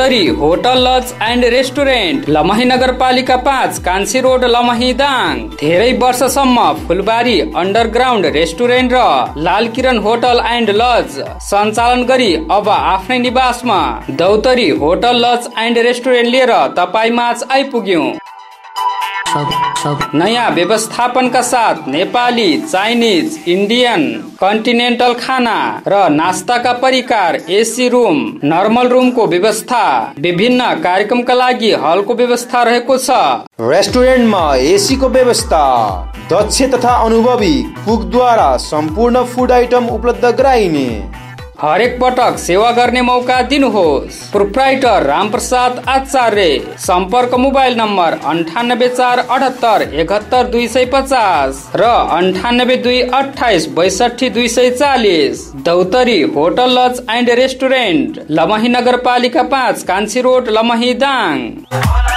दौतरी hotel lodge and restaurant Lamhi नगरपालिका 5 कान्छी road Lamhi Dang. धेरै वर्षसम्म फुलबारी अन्डरग्राउन्ड रेस्टुरेन्ट र लालकिरण होटल एन्ड लज सञ्चालन गरी अब आफ्नै निवासमा Dautari hotel lodge and restaurant लिएर तपाईमाझ आइपुग्यौं। नयाँ व्यवस्थापनका साथ नेपाली, चाइनिज, इन्डियन, कन्टिनेन्टल खाना र नास्ताका परिकार, एसी रुम, नर्मल रुमको व्यवस्था, विभिन्न कार्यक्रमका लागि हलको व्यवस्था रहेको छ। रेस्टुरेन्टमा एसी को व्यवस्था, दक्ष तथा अनुभवी कुकद्वारा सम्पूर्ण फुड आइटम उपलब्ध गराइने। हरेक पटक सेवा गर्ने मौका दिनुहोस्। प्रोप्राइटर रामप्रसाद आचार्य। सम्पर्क मोबाइल नम्बर 9848871250 र 9828262240। Dautari hotel lodge and restaurant Lamhi नगरपालिका 5 कान्छी रोड लमही दाङ।